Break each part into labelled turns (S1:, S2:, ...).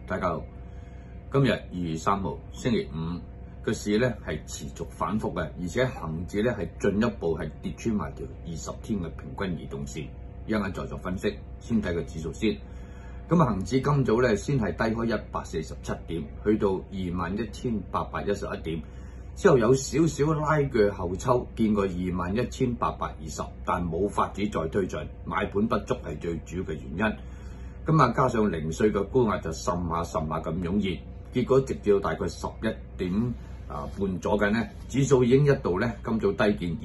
S1: 大家好，今日2月3號星期五個市咧係持續反覆嘅，而且恒指咧係進一步係跌穿埋條20天嘅平均移動線。一陣間再作分析，先睇個指數先。咁啊，恒指今早咧先係低開147點，去到21,811點，之後有少少拉鋸後抽，見過21,820，但冇法子再推進，買盤不足係最主要嘅原因。咁啊，加上零碎嘅高壓就滲下咁湧現，結果直至到大概11點半左近咧，指數已經一度咧今早低見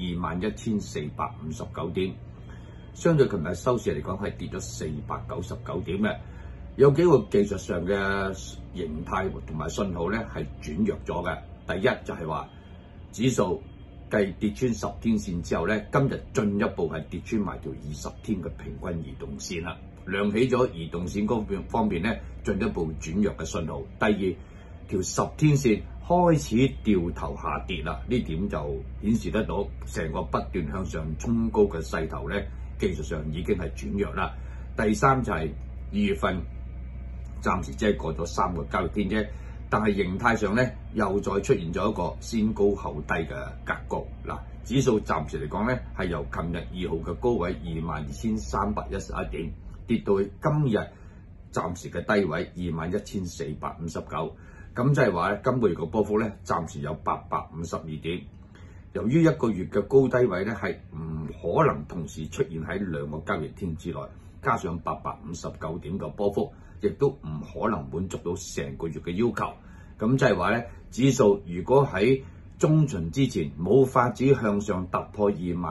S1: 21,459點，相對琴日收市嚟講係跌咗499點嘅。有幾個技術上嘅形態同埋信號咧係轉弱咗嘅。第一就係話指數繼跌穿10天線之後咧，今日進一步係跌穿埋條20天嘅平均移動線啦。亮起咗移動線嗰方面咧進一步轉弱嘅信號。第二條10天線開始掉頭下跌啦，呢點就顯示得到成個不斷向上衝高嘅勢頭咧，技術上已經係轉弱啦。第三就係2月份暫時只係過咗3個交易天啫，但係形態上咧又再出現咗一個先高後低嘅格局嗱。指數暫時嚟講咧係由琴日2號嘅高位22,311點。跌到今日暫時嘅低位21,459，咁即係話咧，今個月嘅波幅咧暫時有852點。由於一個月嘅高低位咧係唔可能同時出現喺2個交易天之內，加上859點嘅波幅，亦都唔可能滿足到成個月嘅要求。咁即係話咧，指數如果喺中旬之前冇法子向上突破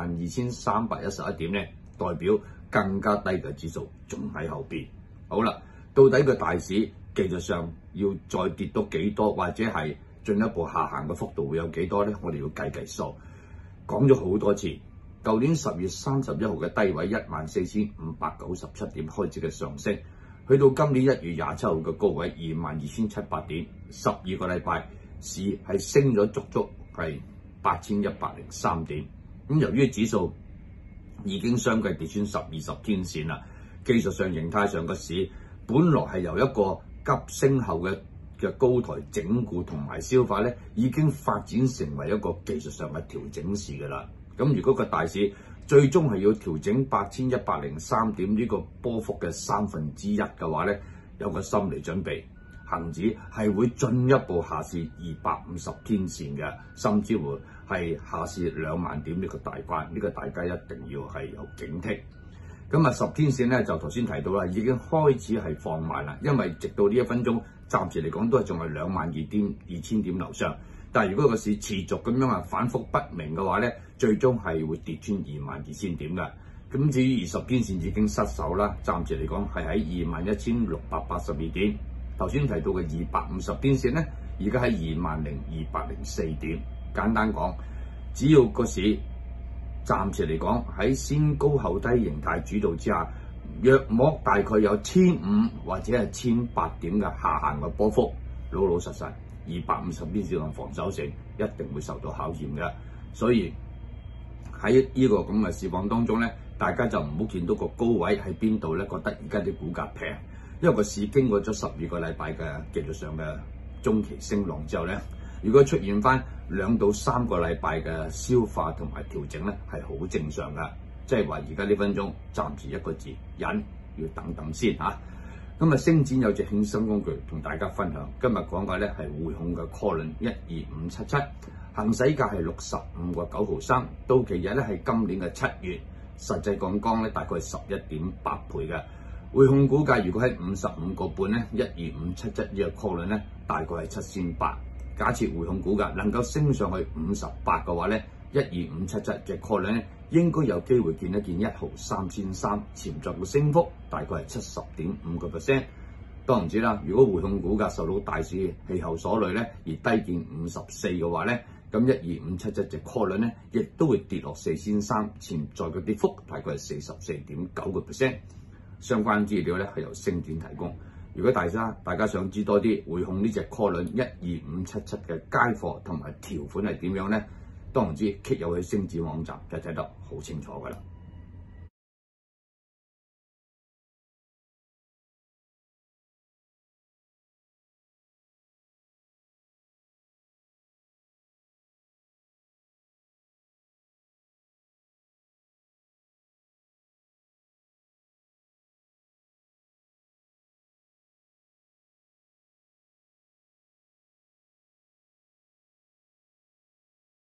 S1: 22,311點咧，代表更加低嘅指數仲喺後邊。好啦，到底個大市技術上要再跌到幾多，或者係進一步下行嘅幅度會有幾多呢？我哋要計數。講咗好多次，舊年10月31號嘅低位14,597點開始嘅上升，去到今年1月27號嘅高位22,700點，12個禮拜市係升咗足足係8,103點。咁由於指數已經相繼跌穿20天線啦，技術上形態上嘅市本來係由一個急升後嘅高台整固同埋消化咧，已經發展成為一個技術上嘅調整市㗎啦。咁如果個大市最終係要調整8,103點呢個波幅嘅1/3嘅話咧，有個心理準備，恒指係會進一步下試250天線嘅，甚至乎係下試2萬點呢個大關，呢個大家一定要係有警惕。咁啊，10天線咧就頭先提到啦，已經開始係放慢啦，因為直到呢1分鐘，暫時嚟講都係仲係22,000點樓上。但係如果個市持續咁樣反覆不明嘅話咧，最終係會跌穿22,000點嘅。咁至於20天線已經失守啦，暫時嚟講係喺21,682點。頭先提到嘅250天線咧，而家喺20,204點。簡單講，只要個市暫時嚟講喺先高後低形態主導之下，約莫大概有1,500或者係1,800點嘅下行嘅波幅，老老實實250天線嘅防守性一定會受到考驗嘅。所以喺呢個咁嘅市況當中咧，大家就唔好見到個高位喺邊度咧，覺得而家啲股價平，因為個市經過咗12個禮拜嘅技術上嘅中期升浪之後咧，如果出現翻2到3個禮拜嘅消化同埋調整咧，係好正常噶。即係話而家呢分鐘暫時一個字忍，要等等先嚇。咁星展有隻衍生工具同大家分享，今日講嘅咧係匯控嘅 call 輪12577，行使價係65個9毫3，到期日咧係今年嘅7月，實際槓桿咧大概係11.8倍嘅。匯控股價如果喺55個半咧，12577呢個 call 輪咧大概係7,800。假設匯控股價能夠升上去58嘅話咧，12577嘅 call 輪咧應該有機會見一見1毫3300，潛在嘅升幅大概係70.5%。當然知啦，如果匯控股價受到大市氣候所累咧，而低見54嘅話咧，咁12577隻 call 輪咧亦都會跌落4300，潛在嘅跌幅大概係44.9%。相關資料咧係由星展提供。如果大家想知多啲匯控呢隻 call 輪12577嘅街貨同埋條款係點樣咧，當然知， click 入去星展網站就睇得好清楚㗎啦。